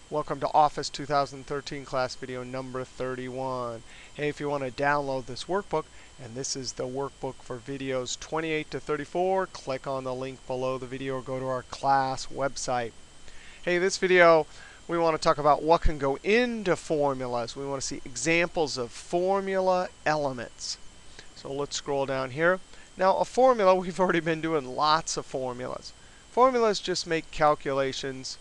Welcome to Office 2013 class video number 31. Hey, if you want to download this workbook, and this is the workbook for videos 28 to 34, click on the link below the video or go to our class website. Hey, this video we want to talk about what can go into formulas. We want to see examples of formula elements. So let's scroll down here. Now, a formula, we've already been doing lots of formulas. Formulas just make calculations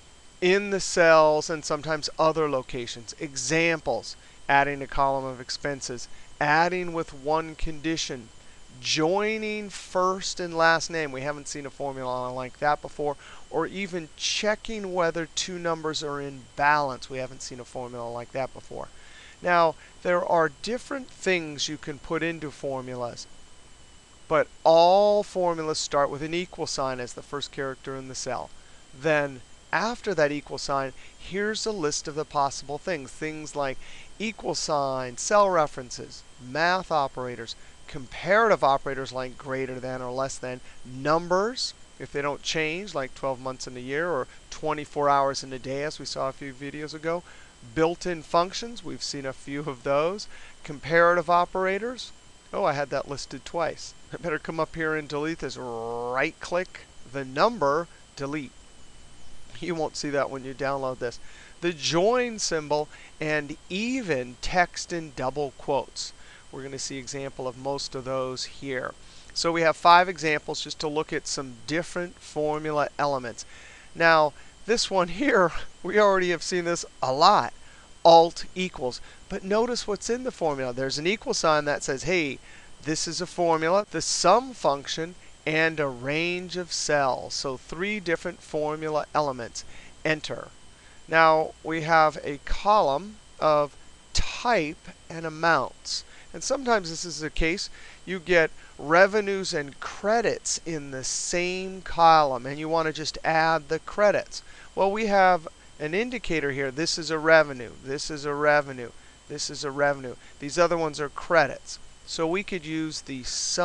in the cells and sometimes other locations. Examples: adding a column of expenses, adding with one condition, joining first and last name. We haven't seen a formula like that before. Or even checking whether two numbers are in balance. We haven't seen a formula like that before. Now, there are different things you can put into formulas, but all formulas start with an equal sign as the first character in the cell. Then after that equal sign, here's a list of the possible things. Things like equal sign, cell references, math operators, comparative operators like greater than or less than, numbers, if they don't change, like 12 months in a year or 24 hours in a day, as we saw a few videos ago. Built-in functions, we've seen a few of those. Comparative operators. Oh, I had that listed twice. I better come up here and delete this. Right-click the number, delete. You won't see that when you download this. The join symbol, and even text in double quotes. We're going to see an example of most of those here. So we have 5 examples just to look at some different formula elements. Now, this one here, we already have seen this a lot. Alt equals. But notice what's in the formula. There's an equal sign that says, hey, this is a formula, the sum function, and a range of cells. So 3 different formula elements. Enter. Now, we have a column of type and amounts. And sometimes this is the case. You get revenues and credits in the same column, and you want to just add the credits. Well, we have an indicator here. This is a revenue. This is a revenue. This is a revenue. These other ones are credits. So we could use the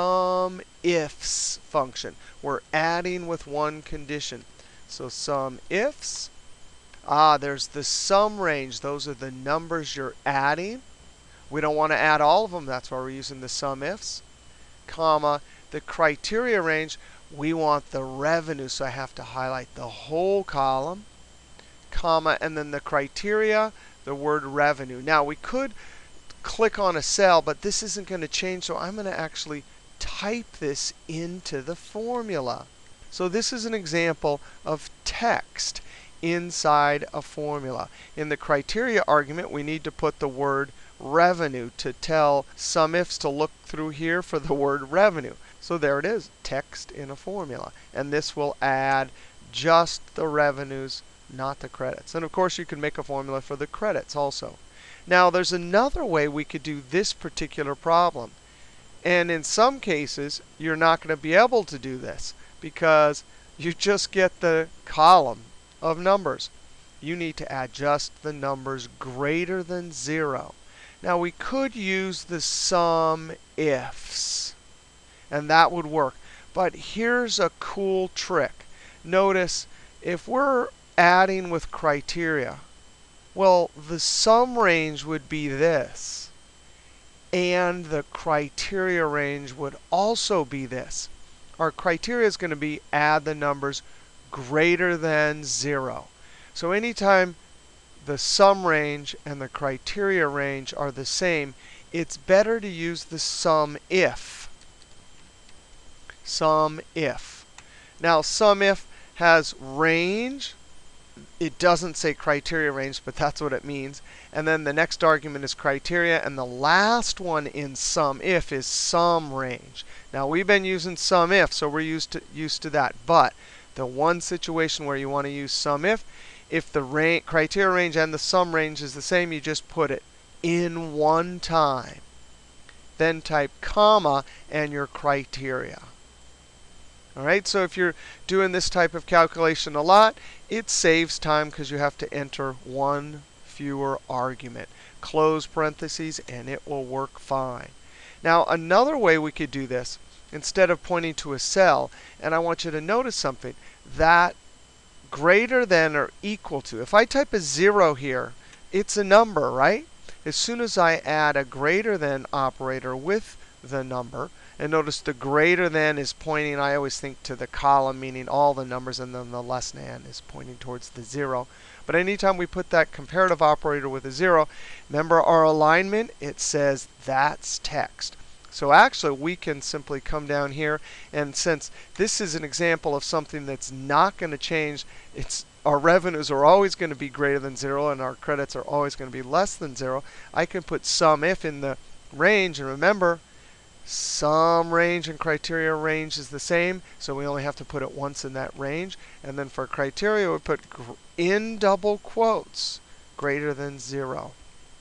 SUMIFS function. We're adding with one condition. So SUMIFS. There's the sum range. Those are the numbers you're adding. We don't want to add all of them. That's why we're using the SUMIFS. Comma, the criteria range. We want the revenue, so I have to highlight the whole column. Comma, and then the criteria, the word revenue. Now, we could click on a cell, but this isn't going to change, so I'm going to actually type this into the formula. So this is an example of text inside a formula. In the criteria argument, we need to put the word revenue to tell SUMIFS to look through here for the word revenue. So there it is, text in a formula. And this will add just the revenues, not the credits. And of course, you can make a formula for the credits also. Now, there's another way we could do this particular problem. And in some cases, you're not going to be able to do this because you just get the column of numbers. You need to add just the numbers greater than 0. Now, we could use the SUMIFS, and that would work. But here's a cool trick. Notice, if we're adding with criteria, well, the sum range would be this. And the criteria range would also be this. Our criteria is going to be add the numbers greater than 0. So anytime the sum range and the criteria range are the same, it's better to use the SUMIF. SUMIF. Now, SUMIF has range. It doesn't say criteria range, but that's what it means. And then the next argument is criteria. And the last one in SUMIF is sum range. Now, we've been using SUMIF, so we're used to that. But the one situation where you want to use SUMIF, if the criteria range and the sum range is the same, you just put it in one time. Then type comma and your criteria. All right, so if you're doing this type of calculation a lot, it saves time because you have to enter one fewer argument. Close parentheses, and it will work fine. Now, another way we could do this, instead of pointing to a cell, and I want you to notice something, that greater than or equal to. If I type a 0 here, it's a number, right? As soon as I add a greater than operator with the number, and notice the greater than is pointing, I always think, to the column, meaning all the numbers, and then the less than is pointing towards the 0. But anytime we put that comparative operator with a 0, remember our alignment, it says that's text. So actually, we can simply come down here, and since this is an example of something that's not going to change, our revenues are always going to be greater than 0, and our credits are always going to be less than 0. I can put SUMIF in the range, and remember, sum range and criteria range is the same, so we only have to put it once in that range. And then for criteria, we put in double quotes greater than 0.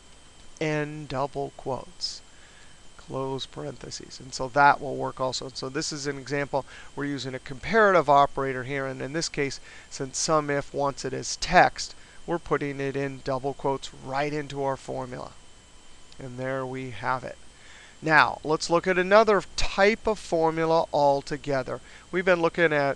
In double quotes. Close parentheses. And so that will work also. So this is an example. We're using a comparative operator here. And in this case, since SUMIF wants it as text, we're putting it in double quotes right into our formula. And there we have it. Now, let's look at another type of formula altogether. We've been looking at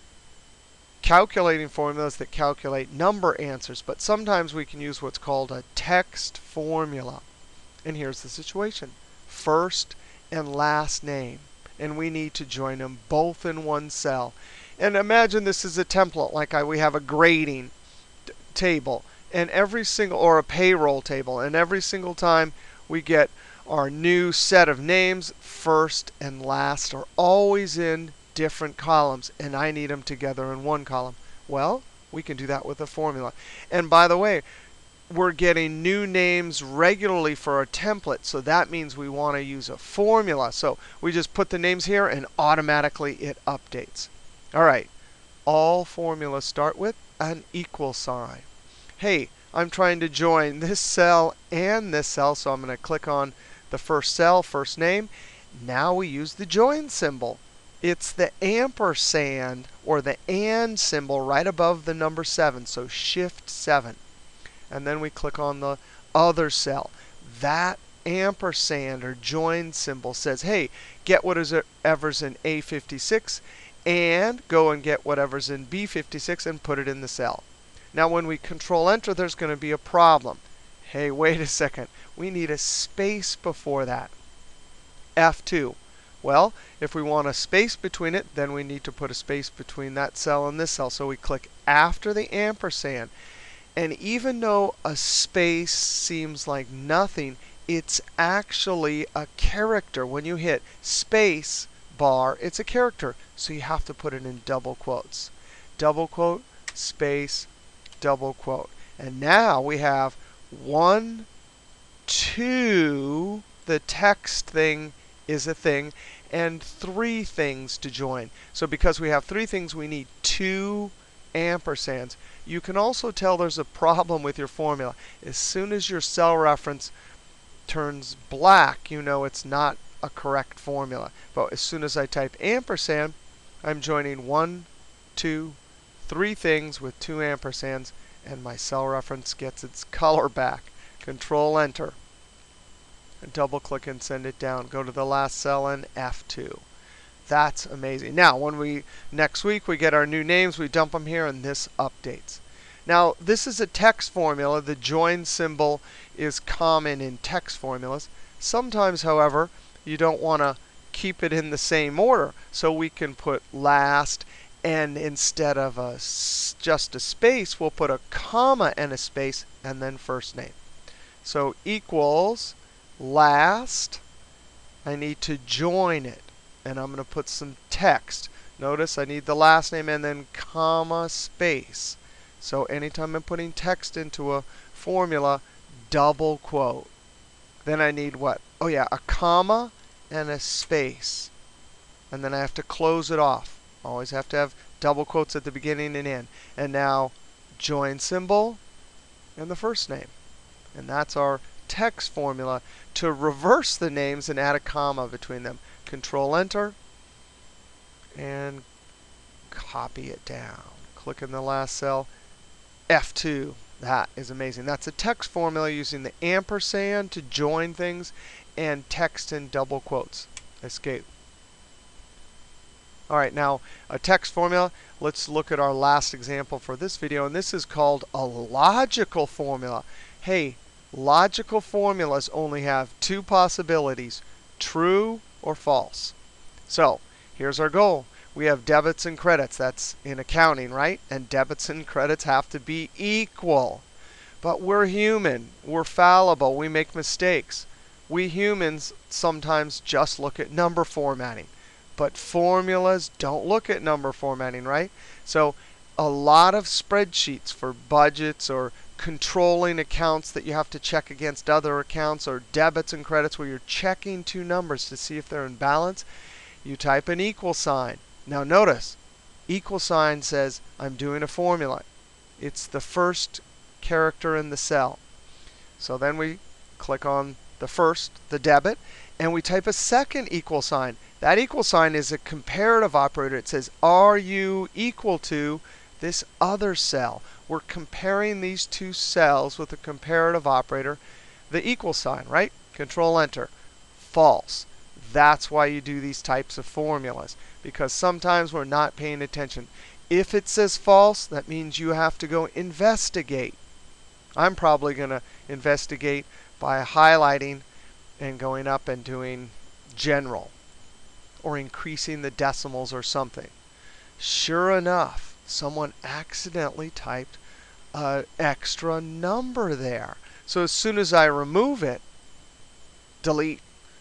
calculating formulas that calculate number answers. But sometimes we can use what's called a text formula. And here's the situation. First and last name. And we need to join them both in one cell. And imagine this is a template, like we have a grading table, and every single, or a payroll table, and every single time we get our new set of names, first and last are always in different columns, and I need them together in one column. Well, we can do that with a formula. And by the way, we're getting new names regularly for our template, so that means we want to use a formula. So we just put the names here, and automatically it updates. All right, all formulas start with an equal sign. Hey, I'm trying to join this cell and this cell, so I'm going to click on the first cell, first name. Now we use the join symbol. It's the ampersand, or the and symbol, right above the number 7, so Shift 7. And then we click on the other cell. That ampersand or join symbol says, hey, get whatever's in A56 and go and get whatever's in B56 and put it in the cell. Now when we Control Enter, there's going to be a problem. Hey, wait a second. We need a space before that. F2. Well, if we want a space between it, then we need to put a space between that cell and this cell. So we click after the ampersand. And even though a space seems like nothing, it's actually a character. When you hit space bar, it's a character. So you have to put it in double quotes. Double quote, space, double quote. And now we have 1, 2, the text thing is a thing, and 3 things to join. So because we have 3 things, we need 2 ampersands. You can also tell there's a problem with your formula. As soon as your cell reference turns black, you know it's not a correct formula. But as soon as I type ampersand, I'm joining 1, 2, 3 things with 2 ampersands, and my cell reference gets its color back. Control Enter. And double click and send it down. Go to the last cell and F2. That's amazing. Now, when next week we get our new names, we dump them here, and this updates. Now, this is a text formula. The join symbol is common in text formulas. Sometimes, however, you don't want to keep it in the same order. So we can put last, and instead of just a space, we'll put a comma and a space, and then first name. So equals last. I need to join it. And I'm going to put some text. Notice I need the last name and then comma space. So anytime I'm putting text into a formula, double quote. Then I need what? Oh yeah, a comma and a space. And then I have to close it off. Always have to have double quotes at the beginning and end. And now join symbol and the first name. And that's our text formula to reverse the names and add a comma between them. Control Enter and copy it down. Click in the last cell, F2. That is amazing. That's a text formula using the ampersand to join things and text in double quotes. Escape. All right, now a text formula. Let's look at our last example for this video, and this is called a logical formula. Hey, logical formulas only have two possibilities, true or false. So here's our goal. We have debits and credits. That's in accounting, right? And debits and credits have to be equal. But we're human. We're fallible. We make mistakes. We humans sometimes just look at number formatting. But formulas don't look at number formatting, right? So a lot of spreadsheets for budgets or controlling accounts that you have to check against other accounts, or debits and credits where you're checking two numbers to see if they're in balance, you type an equal sign. Now notice, equal sign says I'm doing a formula. It's the first character in the cell. So then we click on the first, the debit, and we type a second equal sign. That equal sign is a comparative operator. It says, are you equal to this other cell? We're comparing these two cells with a comparative operator. The equal sign, right? Control Enter. False. That's why you do these types of formulas, because sometimes we're not paying attention. If it says false, that means you have to go investigate. I'm probably going to investigate by highlighting and going up and doing general, or increasing the decimals or something. Sure enough, someone accidentally typed an extra number there. So as soon as I remove it, delete,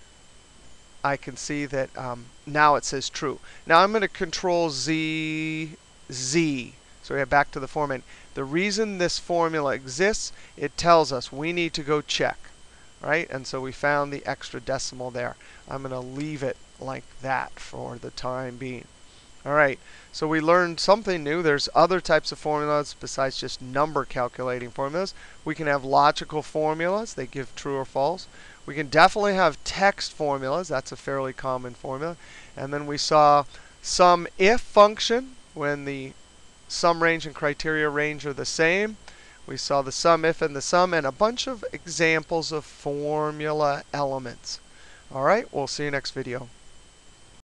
I can see that now it says true. Now I'm going to Control Z. So we have back to the formatting. The reason this formula exists, it tells us we need to go check, right? And so we found the extra decimal there. I'm going to leave it like that for the time being. All right, so we learned something new. There's other types of formulas besides just number calculating formulas. We can have logical formulas. They give true or false. We can definitely have text formulas. That's a fairly common formula. And then we saw SUMIF function when the sum range and criteria range are the same. We saw the SUMIF and the sum, and a bunch of examples of formula elements. All right, we'll see you next video.